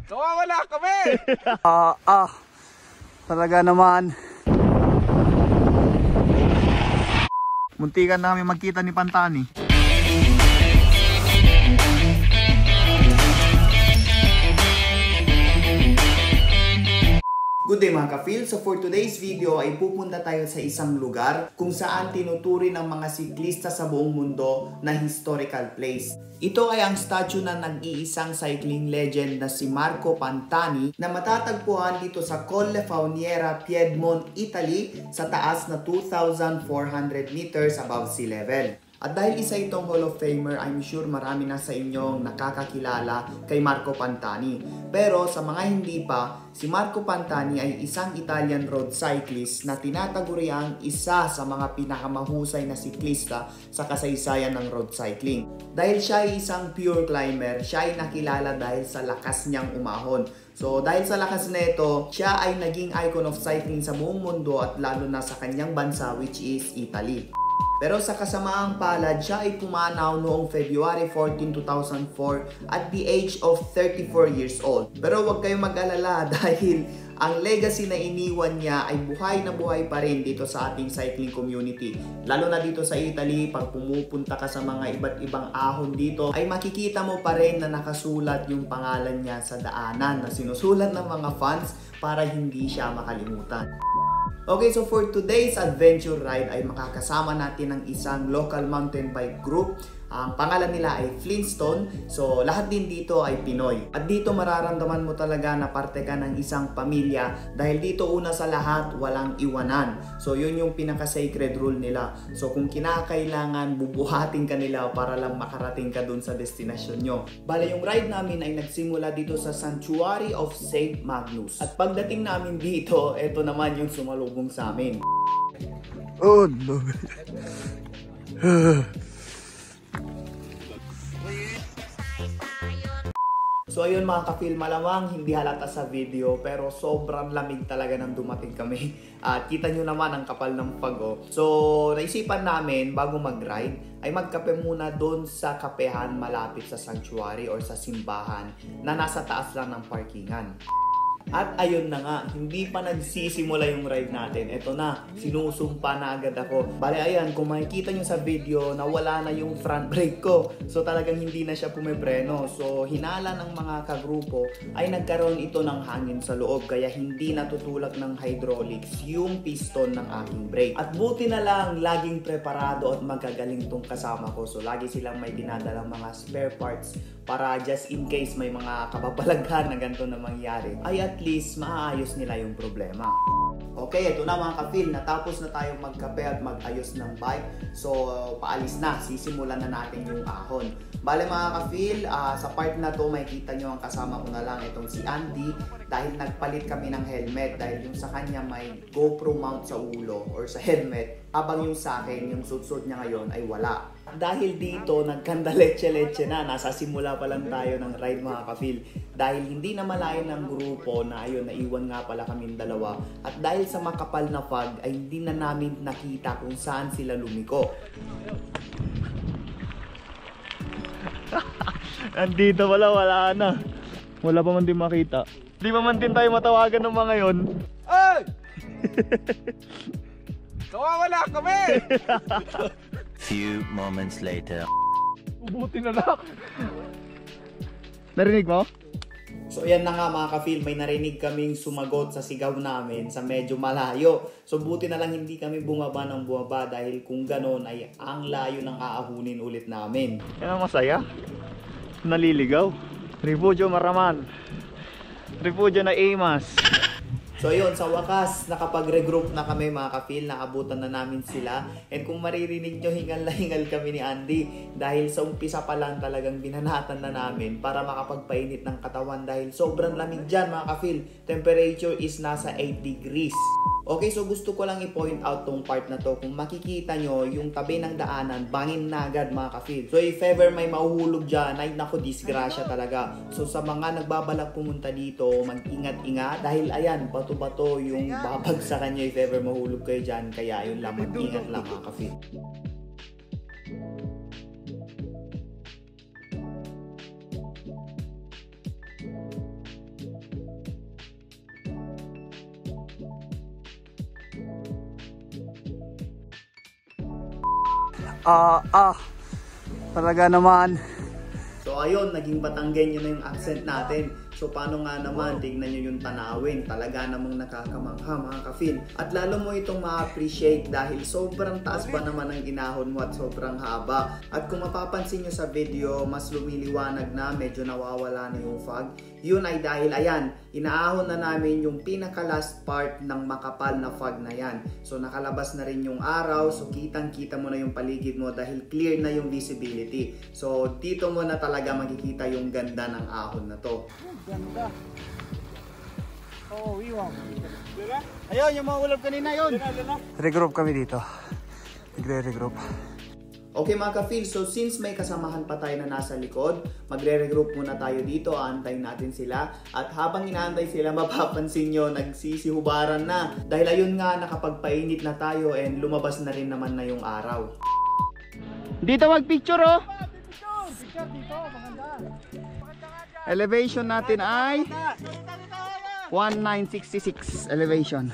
Nawawala kami! Talaga naman. Muntikan na kami magkita ni Pantani. Good day mga ka-feel! So for today's video ay pupunta tayo sa isang lugar kung saan tinuturi ng mga siklista sa buong mundo na historical place. Ito ay ang statue ng nag-iisang cycling legend na si Marco Pantani na matatagpuan dito sa Colle Fauniera, Piedmont, Italy sa taas na 2,400 meters above sea level. At dahil isa itong Hall of Famer, I'm sure marami na sa inyong nakakakilala kay Marco Pantani. Pero sa mga hindi pa, si Marco Pantani ay isang Italian road cyclist na tinataguriang isa sa mga pinakamahusay na siklista sa kasaysayan ng road cycling. Dahil siya ay isang pure climber, siya ay nakilala dahil sa lakas niyang umahon. So dahil sa lakas nito, siya ay naging icon of cycling sa buong mundo at lalo na sa kanyang bansa which is Italy. Pero sa kasamaang palad, siya ay pumanaw noong February 14, 2004 at the age of 34 years old. Pero huwag kayong mag-alala dahil ang legacy na iniwan niya ay buhay na buhay pa rin dito sa ating cycling community. Lalo na dito sa Italy, pag pumupunta ka sa mga iba't ibang ahon dito, ay makikita mo pa rin na nakasulat yung pangalan niya sa daanan na sinusulat ng mga fans para hindi siya makalimutan. Okay, so for today's adventure ride ay makakasama natin ang isang local mountain bike group. Ang pangalan nila ay Flintstone. So lahat din dito ay Pinoy. At dito mararamdaman mo talaga na parte ka ng isang pamilya dahil dito una sa lahat walang iwanan. So yun yung pinaka-sacred rule nila. So kung kinakailangan bubuhatin ka nila para lang makarating ka dun sa destinasyon nyo. Bale yung ride namin ay nagsimula dito sa Sanctuary of St. Magnus. At pagdating namin dito, eto naman yung sumalubong sa amin. Oh no. So ayun mga ka-feel, malamang hindi halata sa video pero sobrang lamig talaga nang dumating kami. At kita nyo naman ang kapal ng pago. So naisipan namin bago mag-ride ay magkape muna doon sa kapehan malapit sa sanctuary or sa simbahan na nasa taas lang ng parkingan. At ayun na nga, hindi pa nagsisimula yung ride natin. Ito na, sinusumpa na agad ako. Bale ayan, kung makikita nyo sa video, nawala na yung front brake ko. So talagang hindi na siya pumipreno. So hinala ng mga kagrupo ay nagkaroon ito ng hangin sa loob. Kaya hindi natutulak ng hydraulics yung piston ng aking brake. At buti na lang, laging preparado at magagaling tong kasama ko. So lagi silang may dinadalang mga spare parts para just in case may mga kababalaghan na ganito na mangyari, ay at least maayos nila yung problema. Okay, ito na mga ka-feel, natapos na tayong magkape at mag-ayos ng bike. So paalis na, sisimulan na natin yung ahon. Bale mga ka-feel, sa part na to makikita nyo ang kasama ko na lang itong si Andy dahil nagpalit kami ng helmet dahil yung sa kanya may GoPro mount sa ulo or sa helmet habang yung sa akin, yung suit niya ngayon ay wala. Dahil dito, nagkanda leche-leche na. Nasa simula pa lang tayo ng ride mga ka-feel. Dahil hindi na malayo ng grupo na ayun, naiwan nga pala kaming dalawa. At dahil sa makapal na fog, ay hindi na namin nakita kung saan sila lumiko. Andito wala na. Wala pa man din makita. Di pa man din tayo matawagan ng mga yon. Ay! Nawawala kami! Few moments later. Ubuti na lang. Narinig mo? So yan na nga mga ka-feel, may narinig kaming sumagot sa sigaw namin sa medyo malayo. So buti na lang hindi kami bumaba ng bumaba dahil kung ganon ay ang layo ng aahunin ulit namin. Yan ang masaya. Naliligaw. Refugio Maraman. Refugio na Amas. So yun, sa wakas, nakapag-regroup na kami mga ka-feel, naabutan na namin sila. And kung maririnig nyo, hingal na hingal kami ni Andy dahil sa umpisa pa lang talagang binanatan na namin para makapagpainit ng katawan dahil sobrang lamig dyan mga ka-feel. Temperature is nasa 8 degrees. Okay, so gusto ko lang i-point out tong part na to. Kung makikita nyo, yung tabi ng daanan, bangin na agad mga ka-feel. So if ever may mahuhulog dyan, ay naku, disgrasya talaga. So sa mga nagbabalak pumunta dito, mag-ingat-ingat dahil ayan, bato-bato yung babagsakan nyo if ever mahulog kayo dyan. Kaya yun lang, mag-ingat lang mga ka-feel. Talaga naman. So ayun, naging Batanggenyo na yung accent natin. So paano nga naman, tignan nyo yung tanawin. Talaga namang nakakamangha mga ka-feel. At lalo mo itong ma-appreciate dahil sobrang taas pa naman ang ginahon mo at sobrang haba. At kung mapapansin nyo sa video, mas lumiliwanag na, medyo nawawala na yung fog. Yun ay dahil ayan, inaahon na namin yung pinaka last part ng makapal na fog na yan. So nakalabas na rin yung araw, so kitang kita mo na yung paligid mo dahil clear na yung visibility. So dito mo na talaga makikita yung ganda ng ahon na to. Ganda. Oh, iwan. Ayun, yung mga ulap kanina yun. Regroup kami dito. Nagre-regroup. Okay mga ka-feel, so since may kasamahan pa tayo na nasa likod, magre-regroup muna tayo dito, aantayin natin sila. At habang inaantay sila, mapapansin nyo, nagsisihubaran na. Dahil ayun nga, nakapagpainit na tayo and lumabas na rin naman na yung araw. Dito mag-picture oh! Picture dito, maganda. Elevation natin ay 1966 elevation.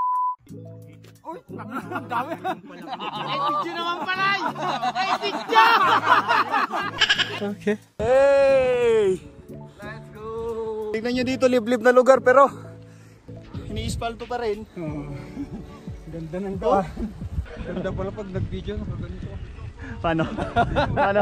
Ang dami. Ay, picture naman pala! Ay, picture! Okay. Hey! Let's go. Tignan nyo dito, liblib na lugar pero iniispalto pa rin. Ganda ng daan. Ganda pala pag nag-video na ganito. Paano? Paano?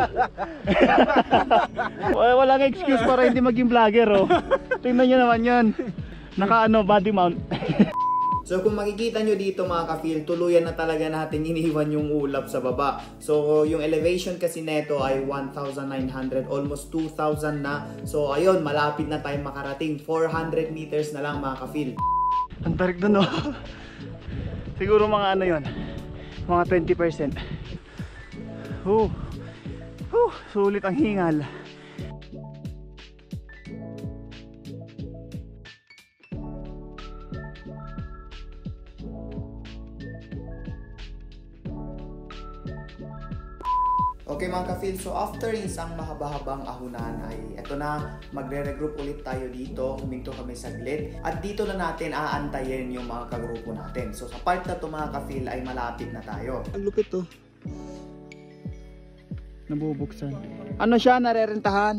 Walang excuse para hindi maging vlogger oh. Tingnan nyo naman yan. Naka body mount. So kung makikita nyo dito mga ka-feel, tuluyan na talaga natin iniwan yung ulap sa baba. So yung elevation kasi neto ay 1,900, almost 2,000 na. So ayun, malapit na tayo makarating. 400 meters na lang mga ka-feel. Ang tarik doon oh. Siguro mga ano yon, mga 20%. Sulit ang hingal. Okay mga ka-feel, so after isang mahaba-habang ahunan ay eto na, magre-regroup ulit tayo dito, huminto kami saglit at dito na natin aantayin yung mga kagrupo natin. So sa part na to mga ka-feel ay malapit na tayo. Ang lupit to. Nabubuksan. Ano siya, narerentahan?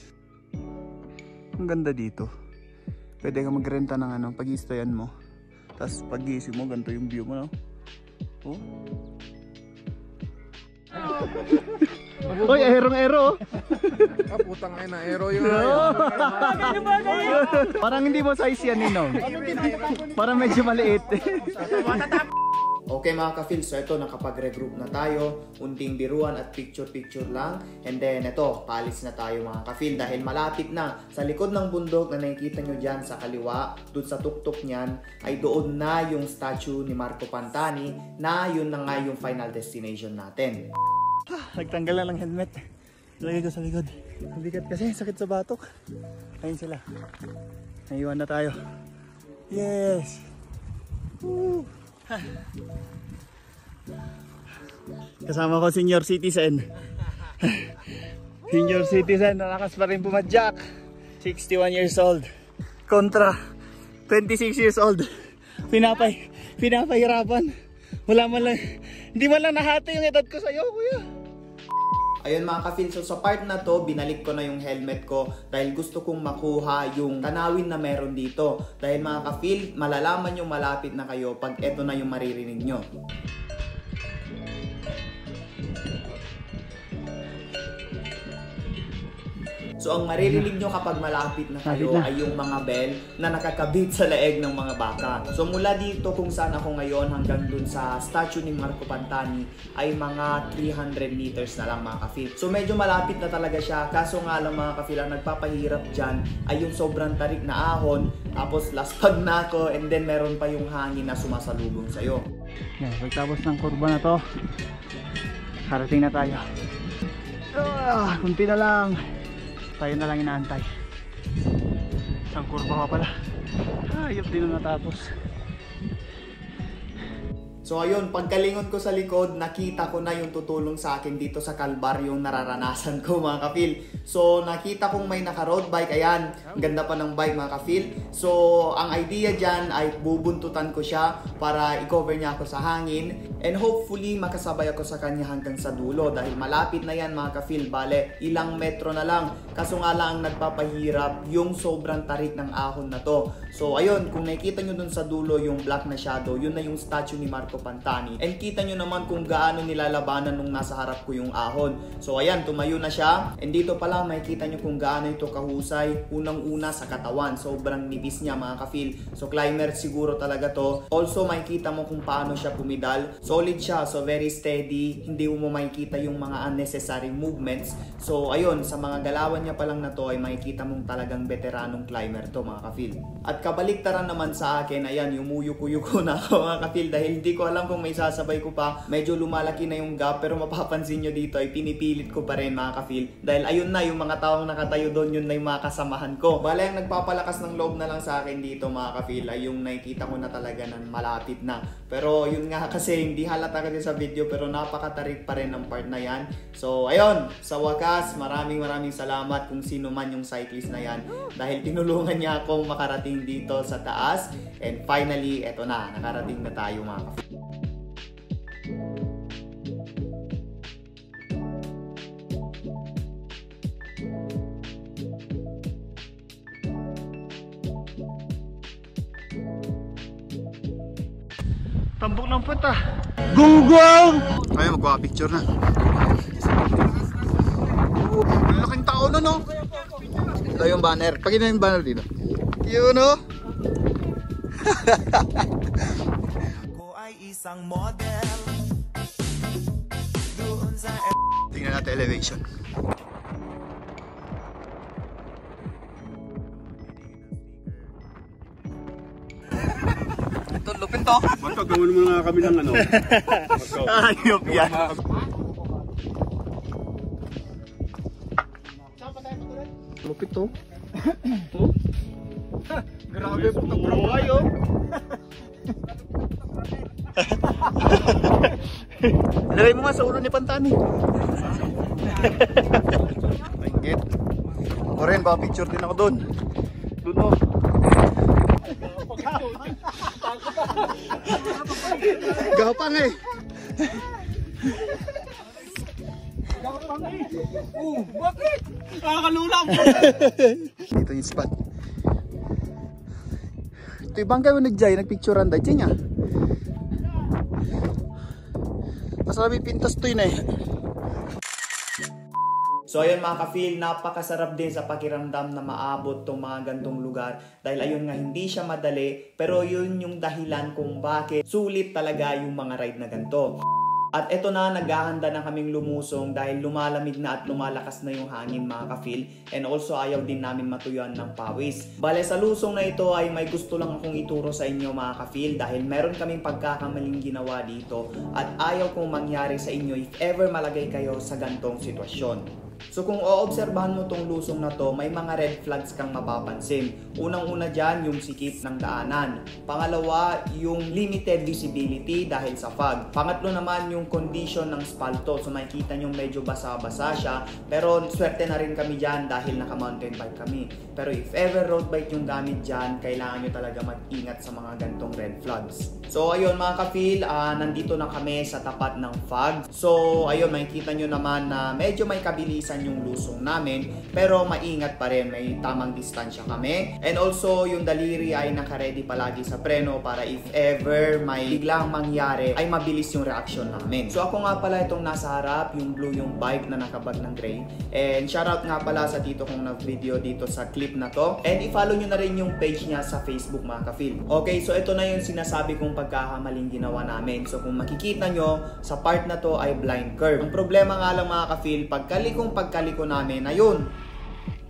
Ang ganda dito. Pwede ka magrenta ng ano, pag-i-stayan mo. Tapos pag-iisip mo, ganito yung view mo, no? Oh. Hoy, aerong-ero. Putang ina, aero yun. Parang hindi mo size yan, Ninong. Parang medyo maliit. Okay mga ka-feel, so ito nakapag-regroup na tayo, unting biruan at picture-picture lang. And then ito, paalis na tayo mga ka-feel dahil malapit na. Sa likod ng bundok na nakikita nyo dyan sa kaliwa, doon sa tuktok nyan, ay doon na yung statue ni Marco Pantani na yun na nga yung final destination natin. Nagtanggal na lang helmet. Lagay ko sa likod. Ang bigat kasi, sakit sa batok. Ayun sila. Naiwan na tayo. Yes! Woo! Kasama ko senior citizen. Senior citizen, nalakas pa rin pumadyak. 61 years old. Kontra 26 years old. Pinapahirapan. Wala man lang, hindi man lang nahati yung edad ko sa'yo, kuya. Ayun mga ka-feel, so sa part na to, binalik ko na yung helmet ko dahil gusto kong makuha yung tanawin na meron dito. Dahil mga ka-feel, malalaman yung malapit na kayo pag eto na yung maririnig nyo. So ang maririnig nyo kapag malapit na kayo ay yung mga bell na nakakabit sa leeg ng mga baka. So mula dito kung saan ako ngayon hanggang dun sa statue ni Marco Pantani ay mga 300 meters na lang mga ka-feel. So medyo malapit na talaga siya, kaso nga lang mga ka-feel, ang nagpapahirap dyan ay yung sobrang tarik na ahon, tapos laspag na ako, and then meron pa yung hangin na sumasalubong sa'yo. Yan, pagtapos ng kurba na to, harating na tayo. Kunti na lang. Tayo na lang inaantay. Isang kurba pa pala. Ayop din na natapos. So ayun, pagkalingon ko sa likod, nakita ko na yung tutulong sa akin dito sa kalbaryong nararanasan ko mga ka-feel. So nakita kong may naka-road bike, ayan, ganda pa ng bike mga ka-feel. So ang idea dyan ay bubuntutan ko siya para i-cover niya ako sa hangin. And hopefully makasabay ako sa kanya hanggang sa dulo dahil malapit na yan mga ka-feel. Bale, ilang metro na lang. Kaso nga lang nagpapahirap yung sobrang tarik ng ahon na to. So ayun, kung nakikita nyo dun sa dulo yung black na shadow, yun na yung statue ni Marco Pantani. And kita nyo naman kung gaano nilalabanan nung nasa harap ko yung ahon. So ayan, tumayo na siya. And dito pa lang makikita nyo kung gaano ito kahusay. Unang-una sa katawan, sobrang nipis niya mga ka-feel. So climber siguro talaga to. Also makikita mo kung paano siya pumidal. Solid siya, so very steady. Hindi mo makikita yung mga unnecessary movements. So ayun, sa mga galawan niya pa lang na to ay makikita mong talagang veteranong climber to mga ka-feel. At kabaliktaran naman sa akin, ayan, yumuyuko-yuko na ako mga ka-feel dahil hindi ko alam kung may sasabay ko pa. Medyo lumalaki na yung gap pero mapapansin nyo dito ay pinipilit ko pa rin mga ka-feel dahil ayun na yung mga taong nakatayo doon, yun na yung mga kasamahan ko. Bale, ang nagpapalakas ng loob na lang sa akin dito mga ka-feel ay yung nakikita ko na talaga na malapit na. Pero yun nga kasi hindi halata kasi sa video pero napakatarik pa rin ng part na yan. So ayun, sa wakas maraming salamat kung sino man yung cyclist na yan dahil tinulungan niya akong makarating dito sa taas. And finally, eto na, nakarating na tayo mga ka-feel. Tambok ng puta. Gunggong! Kaya magpa-picture na. Ang laking tao na, no? Ito yung banner. Pakita yung banner dito. Yun, no? Ako ay isang model doon sa tingnan natin elevation. Ito, lupin to. Magkagawin mo na kami ng ano. Ayop yan. Lupit to. Grabe po ito bro. Ayo. Ilagay mo nga sa ulo ni Pantani. Maingit. Ako rin, baka picture din ako doon. Doon mo. Gapang eh. Gapang eh. Bakit? Nakakalulang. Dito yung spot. Ito yung bangkay mo nag-jay, nagpicturean dahil siya niya. Masarap pintas to yun eh. So ayun mga ka-feel, napakasarap din sa pakiramdam na maabot tong mga gantong lugar dahil ayun nga hindi siya madali pero yun yung dahilan kung bakit sulit talaga yung mga ride na ganito. At eto na, naghahanda na kaming lumusong dahil lumalamig na at lumalakas na yung hangin mga ka-feel and also ayaw din namin matuyuan ng pawis. Bale sa lusong na ito ay may gusto lang akong ituro sa inyo mga ka-feel dahil meron kaming pagkakamaling ginawa dito at ayaw kong mangyari sa inyo if ever malagay kayo sa gantong sitwasyon. So kung oobserbahan mo tong lusong na to, may mga red flags kang mapapansin. Unang-una dyan, yung sikip ng daanan. Pangalawa, yung limited visibility dahil sa fog. Pangatlo naman, yung condition ng spalto. So makikita nyo medyo basa-basa siya. Pero swerte na rin kami dyan dahil naka-mountain bike kami. Pero if ever road bike yung gamit dyan, kailangan nyo talaga mag-ingat sa mga gantong red flags. So ayun mga ka-feel, nandito na kami sa tapat ng fog. So ayun, makikita nyo naman na medyo may kabilisan yung lusong namin pero maingat pa rin, may tamang distansya kami and also yung daliri ay naka-ready palagi sa preno para if ever may biglang mangyari ay mabilis yung reaksyon namin. So ako nga pala itong nasa harap, yung blue yung bike na nakabag ng gray and shoutout nga pala sa tito kong nag-video dito sa clip na to and i-follow nyo na rin yung page niya sa Facebook mga ka-feel. Okay, so ito na yung sinasabi kong pagkakamaling ginawa namin. So kung makikita nyo sa part na to ay blind curve. Ang problema nga lang mga ka-feel, pagkaliko namin, ayun,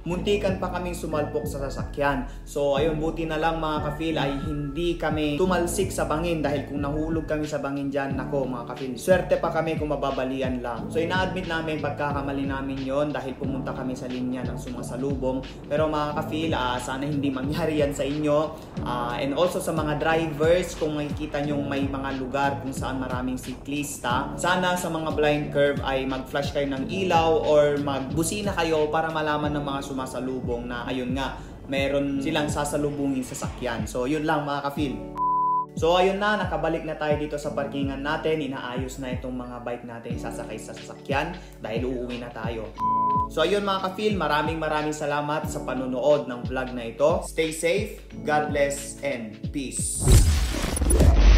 muntikan pa kaming sumalpok sa sasakyan. So ayun, buti na lang mga ka-feel ay hindi kami tumalsik sa bangin, dahil kung nahulog kami sa bangin dyan, nako mga ka-feel, swerte pa kami kung mababalian lang. So ina-admit namin pagkakamali namin yon dahil pumunta kami sa linya ng sumasalubong. Pero mga ka-feel, sana hindi mangyari yan sa inyo. And also sa mga drivers, kung makikita nyo may mga lugar kung saan maraming siklista, sana sa mga blind curve ay mag-flash kayo ng ilaw or magbusina kayo para malaman ng mga sumasalubong na ayun nga, meron silang sasalubungin sa sasakyan. So yun lang mga ka-feel. So ayun na, nakabalik na tayo dito sa parkingan natin. Inaayos na itong mga bike natin sasakay sa sasakyan dahil uuwi na tayo. So ayun mga ka-feel, maraming salamat sa panonood ng vlog na ito. Stay safe, God bless, and peace.